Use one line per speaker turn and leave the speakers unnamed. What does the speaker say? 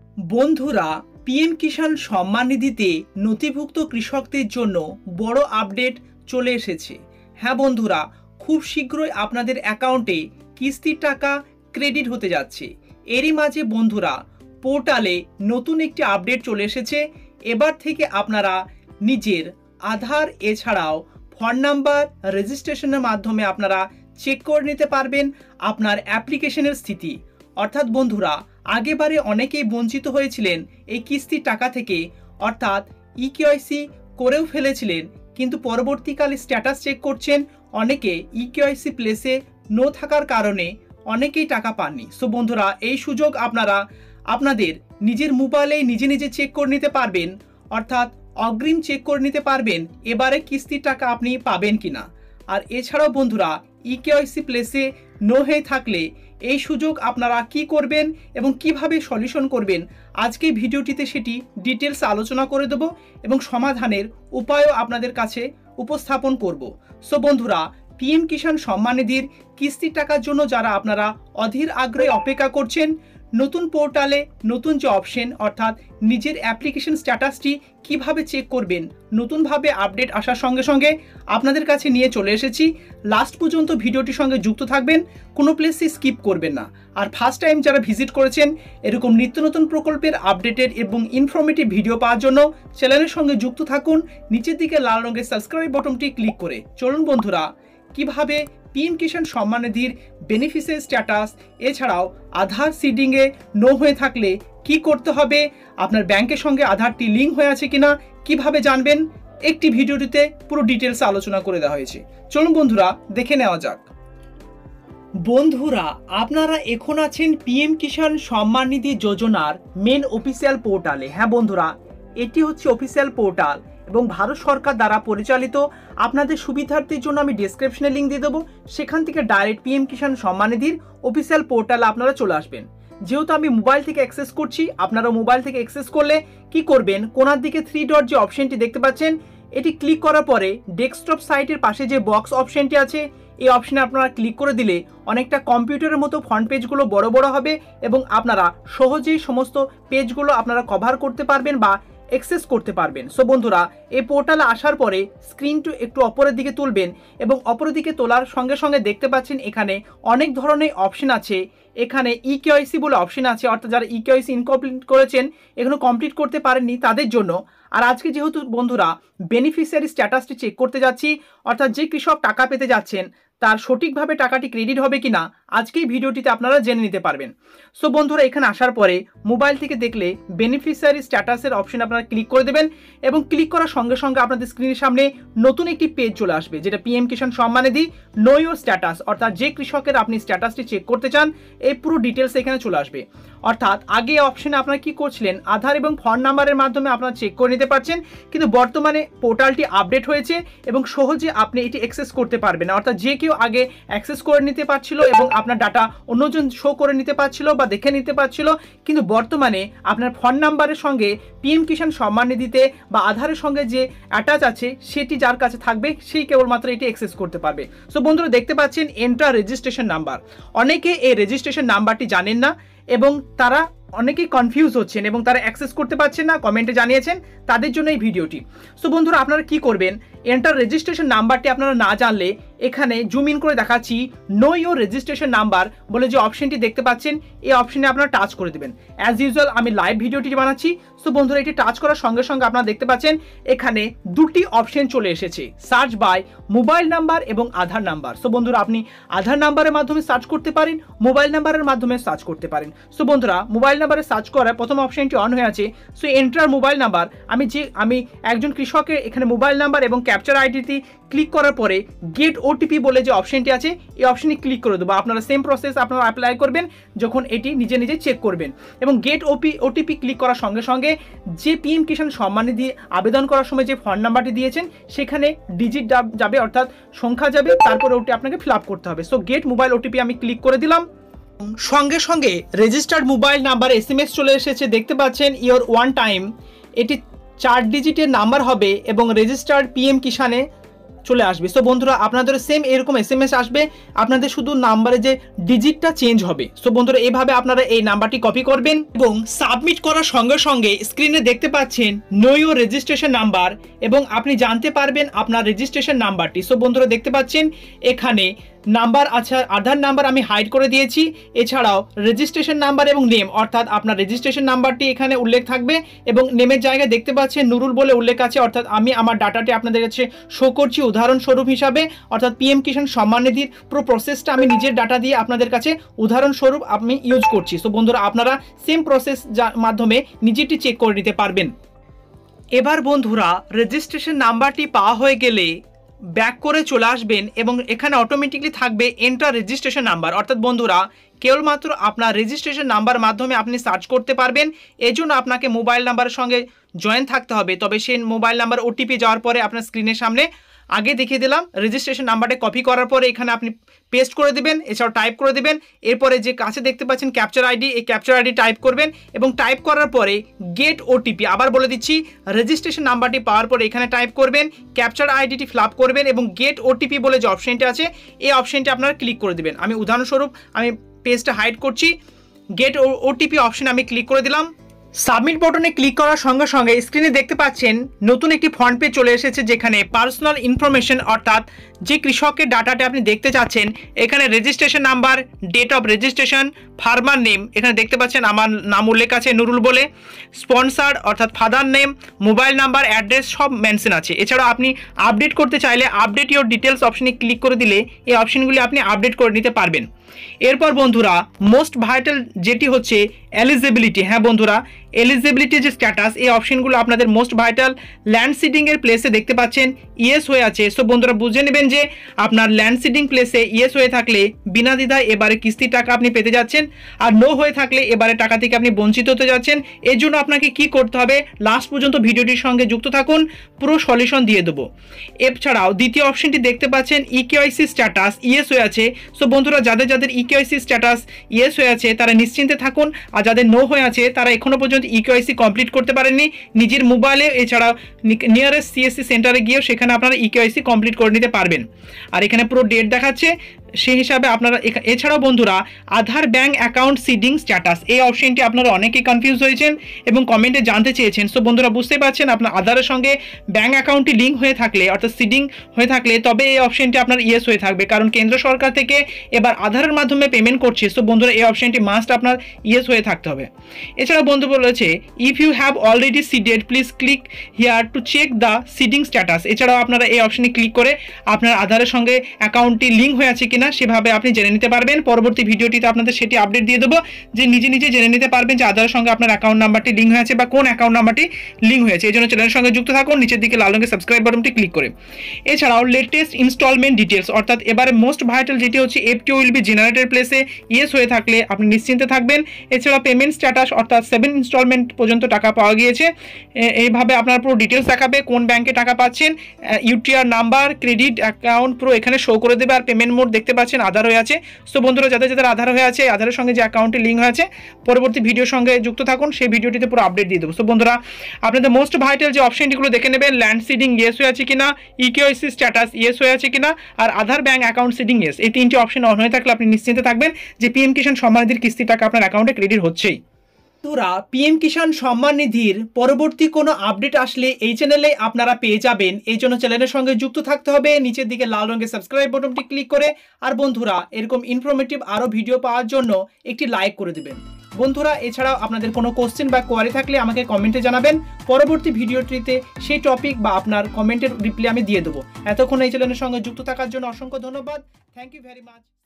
বন্ধুরা, পিএম কিষাণ সম্মান নিধিতে নথিভুক্ত কৃষকদের জন্য বড় আপডেট চলে এসেছে। হ্যাঁ বন্ধুরা, খুব শীঘ্রই আপনাদের অ্যাকাউন্টে কিস্তির টাকা ক্রেডিট হতে যাচ্ছে। এরই মাঝে বন্ধুরা, পোর্টালে নতুন একটি আপডেট চলে এসেছে। এবার থেকে আপনারা নিজের আধার এছাড়াও ফোন নাম্বার রেজিস্ট্রেশনের মাধ্যমে আপনারা চেক করে নিতে পারবেন আপনার অ্যাপ্লিকেশনের স্থিতি। অর্থাৎ বন্ধুরা, আগেবারে অনেকেই বঞ্চিত হয়েছিলেন এই কিস্তির টাকা থেকে, অর্থাৎ ইকেওয়াইসি করেও ফেলেছিলেন, কিন্তু পরবর্তীকালে স্ট্যাটাস চেক করছেন অনেকে ইকেওয়াইসি প্লেসে নো থাকার কারণে অনেকেই টাকা পাননি। সো বন্ধুরা, এই সুযোগ আপনারা আপনাদের নিজের মোবাইলেই নিজে নিজে চেক করে নিতে পারবেন, অর্থাৎ অগ্রিম চেক করে নিতে পারবেন এবারে কিস্তির টাকা আপনি পাবেন কিনা। আর এছাড়াও বন্ধুরা, ইকেওয়াইসি প্লেসে নো হয়ে থাকলে এই সুযোগ আপনারা কি করবেন এবং কিভাবে সলিউশন করবেন, আজকে ভিডিওটিতে সেটি ডিটেলস আলোচনা করে দেব এবং সমাধানের উপায়ও আপনাদের কাছে উপস্থাপন করব। সো বন্ধুরা, পিএম কিষাণ সম্মান নিধির কিস্তির টাকার জন্য যারা আপনারা অধীর আগ্রহে অপেক্ষা করছেন, নতুন পোর্টালে নতুন যে অপশন, অর্থাৎ নিজের অ্যাপ্লিকেশন স্ট্যাটাসটি কিভাবে চেক করবেন, নতুনভাবে আপডেট আসার সঙ্গে সঙ্গে আপনাদের কাছে নিয়ে চলে এসেছি। লাস্ট পর্যন্ত ভিডিওটির সঙ্গে যুক্ত থাকবেন, কোনো প্লেসে স্কিপ করবেন না। আর ফার্স্ট টাইম যারা ভিজিট করেছেন এরকম নিত্য নতুন প্রকল্পের আপডেটেড এবং ইনফরমেটিভ ভিডিও পাওয়ার জন্য চ্যানেলের সঙ্গে যুক্ত থাকুন নিচের দিকে লাল রঙের সাবস্ক্রাইব বাটনটি ক্লিক করে। চলুন বন্ধুরা, কিভাবে PM Kisan Samman নিধির beneficiary status এছাড়াও আধার সিডিংয়ে নো হয়ে থাকলে কি করতে হবে, আপনার ব্যাংকের সঙ্গে আধারটি লিঙ্ক হয়ে আছে কিনা কিভাবে জানবেন, একটি ভিডিওটিতে পুরো ডিটেলস আলোচনা করে দেওয়া হয়েছে। চলুন বন্ধুরা, দেখে নেওয়া যাক। বন্ধুরা, আপনারা এখন আছেন পিএম কিষাণ সম্মান নিধি যোজনার মেন অফিসিয়াল পোর্টালে। হ্যাঁ বন্ধুরা, এটি হচ্ছে অফিসিয়াল পোর্টাল এবং ভারত সরকার দ্বারা পরিচালিত। আপনাদের সুবিধার্থের জন্য আমি ডেসক্রিপশনে লিঙ্ক দিয়ে দেবো, সেখান থেকে direct PM Kisan Samman নিধির official পোর্টালে আপনারা চলে আসবেন। যেহেতু আমি মোবাইল থেকে অ্যাক্সেস করছি, আপনারা মোবাইল থেকে অ্যাক্সেস করলে কি করবেন, কোনার দিকে 3 ডট যে অপশনটি দেখতে পাচ্ছেন, এটি ক্লিক করার পরে ডেস্কটপ সাইটের পাশে যে বক্স অপশনটি আছে, এই অপশনে আপনারা ক্লিক করে দিলে অনেকটা কম্পিউটারের মতো ফ্রন্ট পেজগুলো বড় বড় হবে এবং আপনারা সহজেই সমস্ত পেজগুলো আপনারা কভার করতে পারবেন বা অ্যাক্সেস করতে পারবেন। সো বন্ধুরা, এই পোর্টালে আসার পরে স্ক্রিনটি একটু অপরের দিকে তুলবেন এবং অপরের দিকে তোলার সঙ্গে সঙ্গে দেখতে পাচ্ছেন এখানে অনেক ধরনের অপশন আছে। এখানে ইকেওয়াইসি বলে অপশন আছে, অর্থাৎ যারা ইকেওয়াইসি ইনকমপ্লিট করেছেন, এখনো কমপ্লিট করতে পারেননি তাদের জন্য। আর আজকে যেহেতু বন্ধুরা বেনিফিশিয়ারি স্ট্যাটাসটি চেক করতে যাচ্ছি, অর্থাৎ যে কৃষক টাকা পেতে যাচ্ছেন তার সঠিকভাবে টাকাটি ক্রেডিট হবে কিনা আজকেই ভিডিওটিতে আপনারা জেনে নিতে পারবেন। সো বন্ধুরা, এখানে আসার পরে মোবাইল থেকে দেখলে বেনিফিশিয়ারি স্ট্যাটাসের অপশন আপনারা ক্লিক করে দেবেন এবং ক্লিক করার সঙ্গে সঙ্গে আপনাদের স্ক্রিনের সামনে নতুন একটি পেজ চলে আসবে, যেটা PM Kisan Samman Nidhi know your status, অর্থাৎ যে কৃষকের আপনি স্ট্যাটাসটি চেক করতে চান এই পুরো ডিটেলস এখানে চলে আসবে। অর্থাৎ আগে অপশনে আপনারা কি করছিলেন, আধার এবং ফোন নাম্বারের মাধ্যমে আপনারা চেক করে নিতে পারছেন, কিন্তু বর্তমানে পোর্টালটি আপডেট হয়েছে এবং সহজে আপনি এটি অ্যাক্সেস করতে পারবেন। অর্থাৎ যে কেউ আগে অ্যাক্সেস করে নিতে পারছিল এবং আপনার ডাটা অন্যজন শো করে নিতে পারছিল বা দেখে নিতে পারছিল, কিন্তু বর্তমানে আপনার ফোন নাম্বারের সঙ্গে পিএম কিষাণ সম্মান নিধিতে বা আধারের সঙ্গে যে অ্যাটাচ আছে সেটি যার কাছে থাকবে সেই কেবলমাত্র এটি অ্যাক্সেস করতে পারবে। সো বন্ধুরা, দেখতে পাচ্ছেন এন্টার রেজিস্ট্রেশন নাম্বার। অনেকে এই রেজিস্ট্রেশন নাম্বারটি জানেন না এবং তারা অনেকেই কনফিউজ হচ্ছেন এবং তারা অ্যাক্সেস করতে পারছেন না, কমেন্টে জানিয়েছেন, তাদের জন্য এই ভিডিওটি। সো বন্ধুরা, আপনারা কি করবেন, এন্টার রেজিস্ট্রেশন নাম্বারটি আপনারা না জানলে এখানে জুম ইন করে দেখাচ্ছি, নো ইওর রেজিস্ট্রেশন নাম্বার বলে যে অপশনটি দেখতে পাচ্ছেন, এই অপশনে আপনারা টাচ করে দেবেন। অ্যাজ ইউজুয়াল আমি লাইভ ভিডিওটি বানাচ্ছি। সো বন্ধুরা, এটি টাচ করার সঙ্গে সঙ্গে আপনারা দেখতে পাচ্ছেন এখানে দুটি অপশন চলে এসেছে, সার্চ বাই মোবাইল নাম্বার এবং আধার নাম্বার। সো বন্ধুরা, আপনি আধার নাম্বারের মাধ্যমে সার্চ করতে পারেন, মোবাইল নাম্বারের মাধ্যমে সার্চ করতে পারেন। সো বন্ধুরা, মোবাইল নাম্বারে সার্চ করার প্রথম অপশনটি অন হয়ে আছে। সো এন্টার মোবাইল নাম্বার, আমি একজন কৃষকের এখানে মোবাইল নাম্বার এবং ক্যাপচার আইডিটি ক্লিক করার পরে গেট ওটিপি বলে যে অপশনটি আছে এই অপশনে ক্লিক করে দেবো। আপনারা সেম প্রসেস আপনারা অ্যাপ্লাই করবেন যখন এটি নিজে নিজে চেক করবেন এবং গেট ওটিপি ক্লিক করার সঙ্গে সঙ্গে যে পিএম কিষাণ সম্মান নিধি আবেদন করার সময় যে ফোন নাম্বারটি দিয়েছেন সেখানে ডিজিট যাবে, অর্থাৎ সংখ্যা যাবে, তারপরে ওটি আপনাকে ফিল আপ করতে হবে। সো গেট মোবাইল ওটিপি আমি ক্লিক করে দিলাম, সঙ্গে সঙ্গে রেজিস্টার্ড মোবাইল নাম্বার এসএমএস চলে এসেছে। দেখতে পাচ্ছেন ইওর ওয়ান টাইম, এটি 4 ডিজিটের নাম্বার হবে এবং রেজিস্টার্ড পিএম কিষাণে চলে আসবে। সো বন্ধুরা আপনাদের সেম এরকম SMS আসবে, আপনাদের শুধু নাম্বারে যে ডিজিটটা চেঞ্জ হবে। সো বন্ধুরা এইভাবে আপনারা এই নাম্বারটি কপি করবেন এবং সাবমিট করার সঙ্গে সঙ্গে স্ক্রিনে দেখতে পাচ্ছেন নো ইওর রেজিস্ট্রেশন নাম্বার এবং আপনি জানতে পারবেন আপনার রেজিস্ট্রেশন নাম্বারটি। সো বন্ধুরা দেখতে পাচ্ছেন এখানে নাম্বার আছে, আধার নাম্বার আমি হাইড করে দিয়েছি, এছাড়াও রেজিস্ট্রেশন নাম্বার এবং নেম অর্থাৎ আপনার রেজিস্ট্রেশন নাম্বারটি এখানে উল্লেখ থাকবে এবং নেমের জায়গায় দেখতে পাচ্ছেন নুরুল বলে উল্লেখ আছে, অর্থাৎ আমি আমার ডাটাটি আপনাদের কাছে শো করছি উদাহরণস্বরূপ হিসাবে, অর্থাৎ PM কিষাণ সম্মান নিধির পুরো প্রসেসটা আমি নিজের ডাটা দিয়ে আপনাদের কাছে উদাহরণস্বরূপ আমি ইউজ করছি। সো বন্ধুরা আপনারা সেম প্রসেস মাধ্যমে নিজেটি চেক করে নিতে পারবেন। এবার বন্ধুরা রেজিস্ট্রেশন নাম্বারটি পাওয়া হয়ে গেলে ব্যাক করে চলে আসবেন এবং এখানে অটোমেটিকলি থাকবে এন্টার রেজিস্ট্রেশন নাম্বার, অর্থাৎ বন্ধুরা কেবলমাত্র আপনার রেজিস্ট্রেশন নাম্বার মাধ্যমে আপনি সার্চ করতে পারবেন। এই জন্য আপনাকে মোবাইল নাম্বারের সঙ্গে জয়েন থাকতে হবে, তবে সেই মোবাইল নাম্বার OTP যাওয়ার পরে আপনার স্ক্রিনের সামনে আগে দেখিয়ে দিলাম রেজিস্ট্রেশন নাম্বারটা কপি করার পরে এখানে আপনি পেস্ট করে দেবেন, এছাড়াও টাইপ করে দেবেন। এরপরে যে কাছে দেখতে পাচ্ছেন ক্যাপচার আইডি, এই ক্যাপচার আইডি টাইপ করবেন এবং টাইপ করার পরে গেট OTP, আবার বলে দিচ্ছি রেজিস্ট্রেশন নাম্বারটি পাওয়ার পরে এখানে টাইপ করবেন, ক্যাপচার আইডিটি ফিল আপ করবেন এবং গেট OTP বলে যে অপশনটি আছে এই অপশনটি আপনারা ক্লিক করে দেবেন। আমি উদাহরণস্বরূপ আমি পেজটা হাইড করছি, গেট OTP অপশন আমি ক্লিক করে দিলাম। সাবমিট বাটনে ক্লিক করার সঙ্গে সঙ্গে স্ক্রিনে দেখতে পাচ্ছেন নতুন একটি ফ্রন্ট পেজ চলে এসেছে, যেখানে পার্সোনাল ইনফরমেশন অর্থাৎ যে কৃষকের ডাটাটা আপনি দেখতে চাচ্ছেন এখানে registration number, date of registration, farmer name এখানে দেখতে পাচ্ছেন আমার নাম উল্লেখ আছে নুরুল বলে, স্পন্সার অর্থাৎ father name, mobile number, address সব মেনশন আছে। এছাড়াও আপনি আপডেট করতে চাইলে আপডেট ইওর ডিটেলস অপশনে ক্লিক করে দিলে এই অপশনগুলি আপনি আপডেট করে নিতে পারবেন। এরপর বন্ধুরা মোস্ট ভাইটাল যেটি হচ্ছে এলিজিবিলিটি, হ্যাঁ বন্ধুরা এলিজিবিলিটি যে স্ট্যাটাস এই অপশনগুলো আপনাদের মোস্ট ভাইটাল ল্যান্ড সিডিংয়ের প্লেসে দেখতে পাচ্ছেন ইয়েস হয়ে আছে। সো বন্ধুরা বুঝে নেবেন যে আপনার ল্যান্ড সিডিং প্লেসে ইয়েস হয়ে থাকলে বিনা দ্বিধায় এবারে কিস্তির টাকা আপনি পেতে যাচ্ছেন, আর নো হয়ে থাকলে এবারে টাকা থেকে আপনি বঞ্চিত হতে যাচ্ছেন। এর জন্য আপনাকে কি করতে হবে লাস্ট পর্যন্ত ভিডিওটির সঙ্গে যুক্ত থাকুন, পুরো সলিউশন দিয়ে দেবো। এছাড়াও দ্বিতীয় অপশনটি দেখতে পাচ্ছেন EKYC স্ট্যাটাস ইয়েস হয়ে আছে। সো বন্ধুরা যাদের যাদের EKYC স্ট্যাটাস ইয়েস হয়ে আছে তারা নিশ্চিন্তে থাকুন, আর যাদের নো হয়ে আছে তারা এখনো পর্যন্ত EKYC কমপ্লিট করতে পারেননি নিজের মোবাইলে, এছাড়া নিয়ারেস্ট CSC সেন্টারে গিয়েও সেখানে আপনারা EKYC কমপ্লিট করে নিতে পারবেন। আর এখানে পুরো ডেট দেখাচ্ছে সেই হিসাবে আপনারা। এছাড়াও বন্ধুরা Aadhaar bank account seeding status এই অপশনটি আপনারা অনেকেই কনফিউজ হয়েছেন এবং কমেন্টে জানতে চেয়েছেন। সো বন্ধুরা বুঝতে পারছেন আপনার আধারের সঙ্গে ব্যাঙ্ক অ্যাকাউন্টটি লিঙ্ক হয়ে থাকলে অর্থাৎ সিডিং হয়ে থাকলে তবে এই অপশনটি আপনার ইয়েস হয়ে থাকবে, কারণ কেন্দ্র সরকার থেকে এবার আধারের মাধ্যমে পেমেন্ট করছে। সো বন্ধুরা এই অপশনটি মাস্ট আপনার ইয়েস হয়ে থাকতে হবে। এছাড়া বন্ধু বলেছে if you have already seeded please click here to check the seeding status. এছাড়াও আপনারা এই অপশনে ক্লিক করে আপনার আধারের সঙ্গে অ্যাকাউন্টটি লিঙ্ক হয়ে আছে কিনা সেভাবে আপনি জেনে নিতে পারবেন। পরবর্তী ভিডিওটিতে আপনাদের সেটি আপডেট দিয়ে দেবো যে নিজে নিজে জেনে নিতে পারবেন যে আধারের সঙ্গে আপনার অ্যাকাউন্ট নাম্বারটি লিঙ্ক হয়েছে বা কোন অ্যাকাউন্ট নাম্বারটি লিঙ্ক হয়েছে। এই জন্য চ্যানেলের সঙ্গে যুক্ত থাকুন নিচের দিকে লাল রঙের সাবস্ক্রাইব বাটনটি ক্লিক করে। এছাড়াও লেটেস্ট ইনস্টলমেন্ট ডিটেলস অর্থাৎ এবারে মোস্ট ভাইটাল যেটি হচ্ছে FTO উইল বি জেনারেটেড প্লেসে ইয়েস হয়ে থাকলে আপনি নিশ্চিন্তে থাকবেন। এছাড়া পেমেন্ট স্ট্যাটাস অর্থাৎ 7 ইনস্টলমেন্ট পর্যন্ত টাকা পাওয়া গিয়েছে, এইভাবে আপনার পুরো ডিটেলস দেখাবে কোন ব্যাংকে টাকা পাচ্ছেন, UTR নাম্বার, ক্রেডিট অ্যাকাউন্ট পুরো এখানে শো করে দেবে। আর পেমেন্ট মোড দেখতে পাচ্ছেন আধার হয়ে আছে। সো বন্ধুরা যাদের যাদের আধার হয়ে আছে আধারের সঙ্গে যে অ্যাকাউন্টে লিঙ্ক হয়েছে পরবর্তী ভিডিওর সঙ্গে যুক্ত থাকুন, সেই ভিডিওটিতে পুরো আপডেট দিয়ে দেবো। সো বন্ধুরা আপনাদের মোস্ট ভাইটাল যে অপশনটিগুলো দেখে নেবেন, ল্যান্ড সিডিং ইয়েস হয়ে আছে কিনা, EKYC স্ট্যাটাস ইয়েস হয়ে আছে কিনা, আর Aadhaar bank account seeding yes, এই তিনটি অপশন অন হয়ে থাকলে আপনি নিশ্চিন্তে থাকবেন যে PM কিষাণ সম্মান নিধির কিস্তির টাকা আপনার অ্যাকাউন্টে ক্রেডিট হচ্ছেই। বন্ধুরা PM কিষাণ সম্মান নিধির পরবর্তী কোনো আপডেট আসলে এই চ্যানেলে আপনারা পেয়ে যাবেন। এই জন্য চ্যানেলের সঙ্গে যুক্ত থাকতে হবে নিচের দিকে লাল রঙের সাবস্ক্রাইব বাটনটি ক্লিক করে। আর বন্ধুরা এরকম ইনফরমেটিভ আরও ভিডিও পাওয়ার জন্য একটি লাইক করে দেবেন বন্ধুরা। এছাড়াও আপনাদের কোনো কোশ্চেন বা কোয়ারি থাকলে আমাকে কমেন্টে জানাবেন, পরবর্তী ভিডিওটিতে সেই টপিক বা আপনার কমেন্টের রিপ্লাই আমি দিয়ে দেবো। এতক্ষণ এই চ্যানেলের সঙ্গে যুক্ত থাকার জন্য অসংখ্য ধন্যবাদ। Thank you very much.